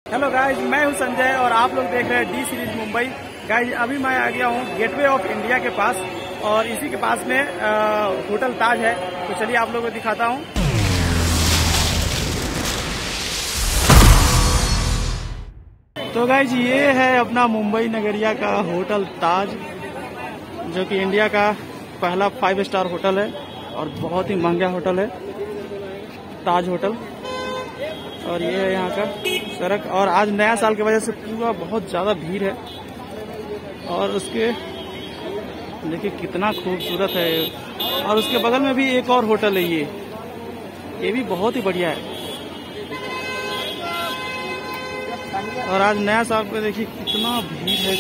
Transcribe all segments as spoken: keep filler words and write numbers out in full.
Hello guys, मैं हूं संजय और आप लोग देख रहे हैं डी सीरीज मुंबई। गाइज अभी मैं आ गया हूं गेटवे ऑफ इंडिया के पास और इसी के पास में आ, होटल ताज है। तो चलिए आप लोगों को दिखाता हूं। तो गाइज ये है अपना मुंबई नगरिया का होटल ताज, जो कि इंडिया का पहला फाइव स्टार होटल है और बहुत ही महंगा होटल है ताज होटल। और ये है यहाँ का सड़क। और आज नया साल की वजह से पूरा बहुत ज्यादा भीड़ है। और उसके देखिए कितना खूबसूरत है। और उसके बगल में भी एक और होटल है, ये ये भी बहुत ही बढ़िया है। और आज नया साल पे देखिए कितना भीड़ है।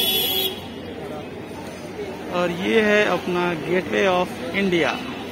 और ये है अपना गेटवे ऑफ इंडिया।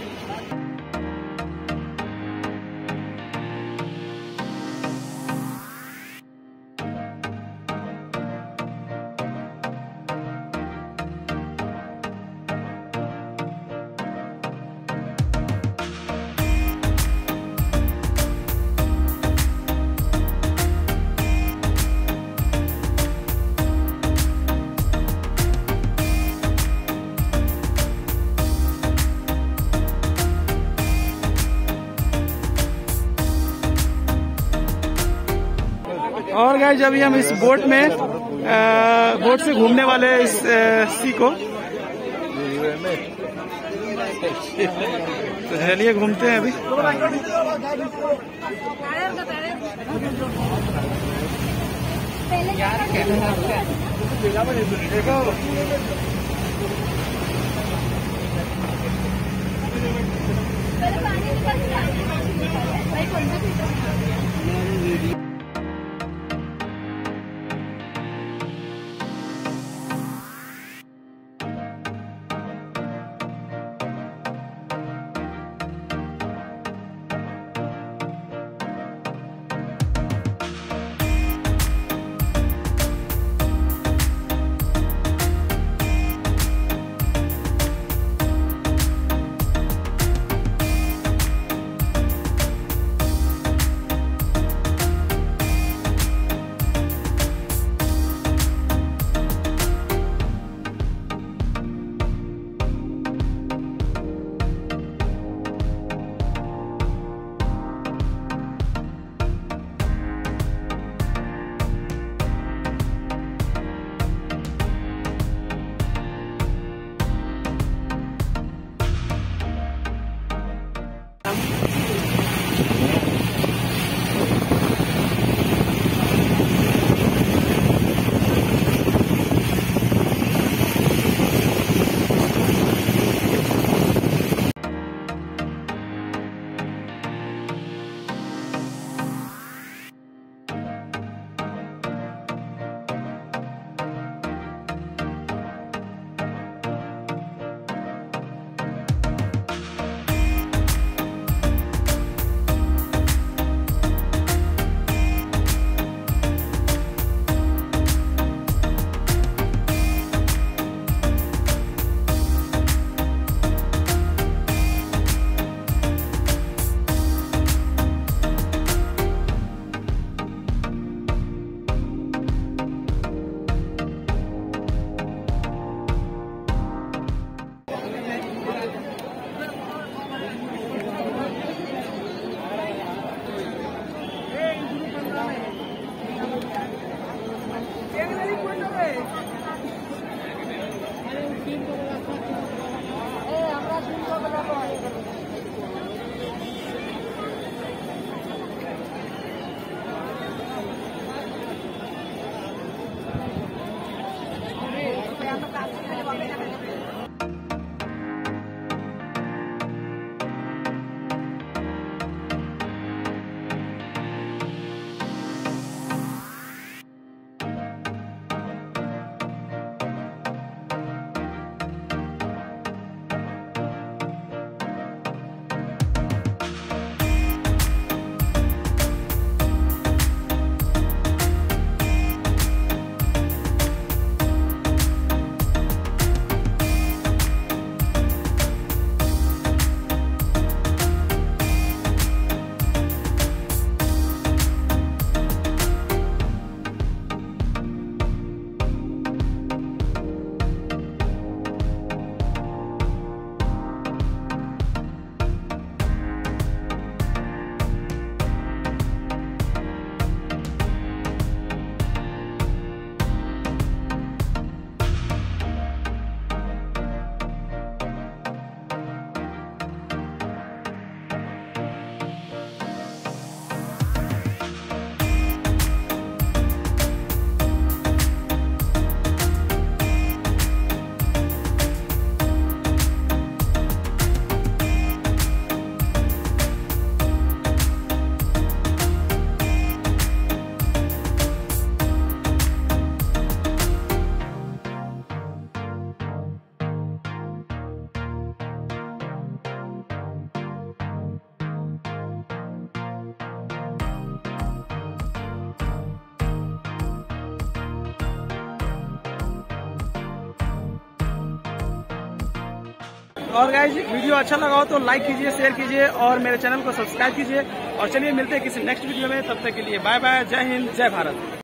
और गाइस अभी हम इस बोट में आ, बोट से घूमने वाले इस सी को, तो चलिए घूमते हैं अभी। और गाइज वीडियो अच्छा लगा हो तो लाइक कीजिए, शेयर कीजिए और मेरे चैनल को सब्सक्राइब कीजिए। और चलिए मिलते हैं किसी नेक्स्ट वीडियो में, तब तक के लिए बाय बाय, जय हिंद, जय भारत।